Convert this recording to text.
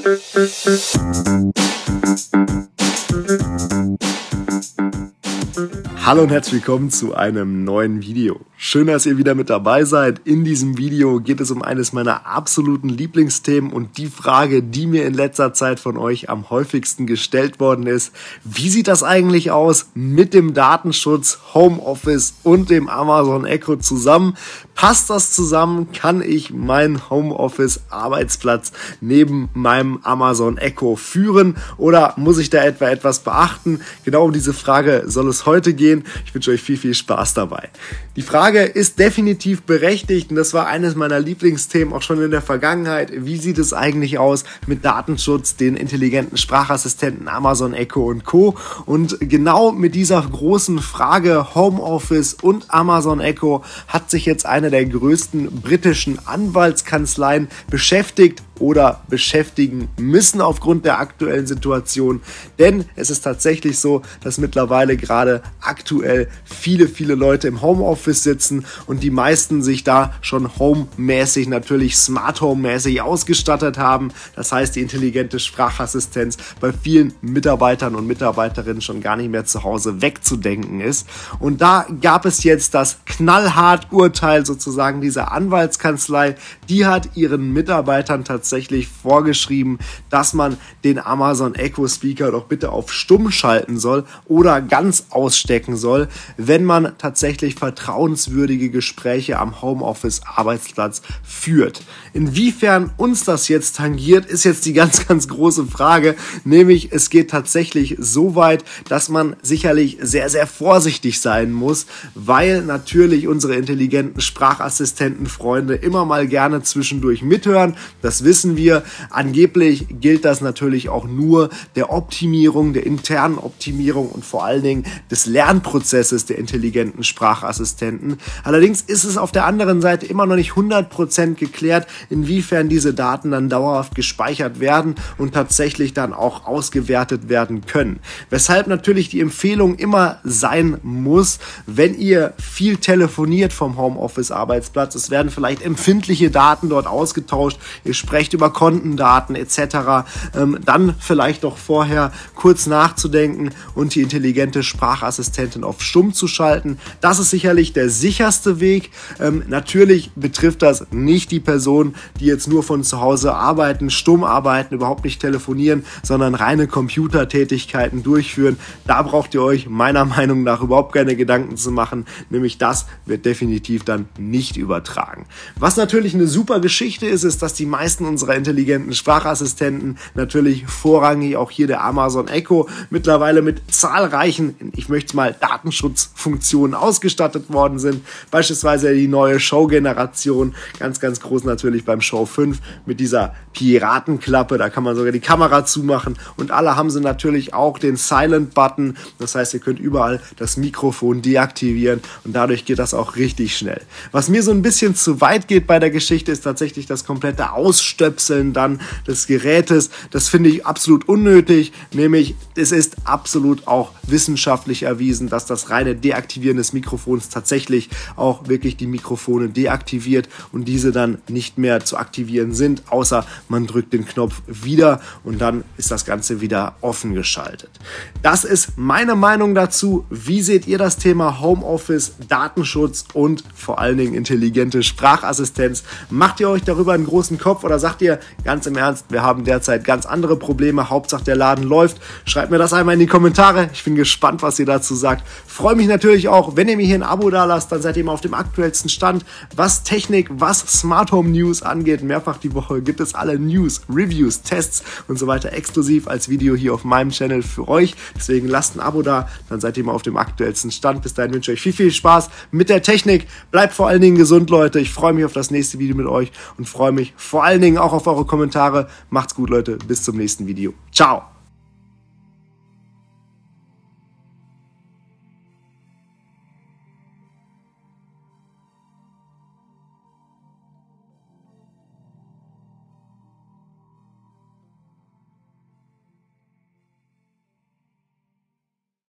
Hallo und herzlich willkommen zu einem neuen Video. Schön, dass ihr wieder mit dabei seid. In diesem Video geht es um eines meiner absoluten Lieblingsthemen und die Frage, die mir in letzter Zeit von euch am häufigsten gestellt worden ist: Wie sieht das eigentlich aus mit dem Datenschutz, Homeoffice und dem Amazon Echo zusammen? Passt das zusammen? Kann ich meinen Homeoffice-Arbeitsplatz neben meinem Amazon Echo führen oder muss ich da etwas beachten? Genau um diese Frage soll es heute gehen. Ich wünsche euch viel Spaß dabei. Die Frage ist definitiv berechtigt und das war eines meiner Lieblingsthemen auch schon in der Vergangenheit. Wie sieht es eigentlich aus mit Datenschutz, den intelligenten Sprachassistenten Amazon Echo und Co. Und genau mit dieser großen Frage Homeoffice und Amazon Echo hat sich jetzt eine der größten britischen Anwaltskanzleien beschäftigt oder beschäftigen müssen aufgrund der aktuellen Situation. Denn es ist tatsächlich so, dass mittlerweile gerade aktuell viele Leute im Homeoffice sitzen und die meisten sich da schon homemäßig, natürlich Smart Home-mäßig ausgestattet haben. Das heißt, die intelligente Sprachassistenz bei vielen Mitarbeitern und Mitarbeiterinnen schon gar nicht mehr zu Hause wegzudenken ist. Und da gab es jetzt das knallhart Urteil sozusagen dieser Anwaltskanzlei. Die hat ihren Mitarbeitern tatsächlich vorgeschrieben, dass man den Amazon Echo Speaker doch bitte auf stumm schalten soll oder ganz ausstecken soll, wenn man tatsächlich vertrauenswürdige Gespräche am Homeoffice-Arbeitsplatz führt. Inwiefern uns das jetzt tangiert, ist jetzt die ganz große Frage, nämlich es geht tatsächlich so weit, dass man sicherlich sehr vorsichtig sein muss, weil natürlich unsere intelligenten Sprachassistenten-Freunde immer mal gerne zwischendurch mithören. Das wissen wir. Angeblich gilt das natürlich auch nur der Optimierung, der internen Optimierung und vor allen Dingen des Lernprozesses der intelligenten Sprachassistenten. Allerdings ist es auf der anderen Seite immer noch nicht 100% geklärt, inwiefern diese Daten dann dauerhaft gespeichert werden und tatsächlich dann auch ausgewertet werden können. Weshalb natürlich die Empfehlung immer sein muss, wenn ihr viel telefoniert vom Homeoffice-Arbeitsplatz, es werden vielleicht empfindliche Daten dort ausgetauscht, ihr sprecht über Kontendaten etc., dann vielleicht doch vorher kurz nachzudenken und die intelligente Sprachassistentin auf stumm zu schalten. Das ist sicherlich der sicherste Weg. Natürlich betrifft das nicht die Personen, die jetzt nur von zu Hause arbeiten, stumm arbeiten, überhaupt nicht telefonieren, sondern reine Computertätigkeiten durchführen. Da braucht ihr euch meiner Meinung nach überhaupt keine Gedanken zu machen, nämlich das wird definitiv dann nicht übertragen. Was natürlich eine super Geschichte ist, ist, dass die meisten unserer intelligenten Sprachassistenten natürlich vorrangig auch hier der Amazon Echo mittlerweile mit zahlreichen, ich möchte es mal Datenschutzfunktionen ausgestattet worden sind. Beispielsweise die neue Show-Generation, ganz groß natürlich beim Show 5 mit dieser Piratenklappe, da kann man sogar die Kamera zumachen und alle haben sie natürlich auch den Silent-Button, das heißt, ihr könnt überall das Mikrofon deaktivieren und dadurch geht das auch richtig schnell. Was mir so ein bisschen zu weit geht bei der Geschichte, ist tatsächlich das komplette Ausstöpseln dann des Gerätes. Das finde ich absolut unnötig, nämlich es ist absolut auch wissenschaftlich erwiesen, dass das reine Deaktivieren des Mikrofons tatsächlich auch wirklich die Mikrofone deaktiviert und diese dann nicht mehr zu aktivieren sind, außer man drückt den Knopf wieder und dann ist das Ganze wieder offen geschaltet. Das ist meine Meinung dazu. Wie seht ihr das Thema Homeoffice, Datenschutz und vor allen Dingen intelligente Sprachassistenz? Macht ihr euch darüber einen großen Kopf oder sagt ihr ganz im Ernst, wir haben derzeit ganz andere Probleme, Hauptsache der Laden läuft? Schreibt mir das einmal in die Kommentare. Ich bin gespannt, was ihr dazu sagt. Freue mich natürlich auch, wenn ihr mir hier ein Abo da lasst, dann seid ihr immer auf dem aktuellsten Stand, was Technik, was Smart Home News angeht. Mehrfach die Woche gibt es alle News, Reviews, Tests und so weiter exklusiv als Video hier auf meinem Channel für euch. Deswegen lasst ein Abo da, dann seid ihr immer auf dem aktuellsten Stand. Bis dahin wünsche ich euch viel Spaß mit der Technik. Bleibt vor allen Dingen gesund, Leute. Ich freue mich auf das nächste Video mit euch und freue mich vor allen Dingen auch auf eure Kommentare. Macht's gut, Leute. Bis zum nächsten Video. Ciao.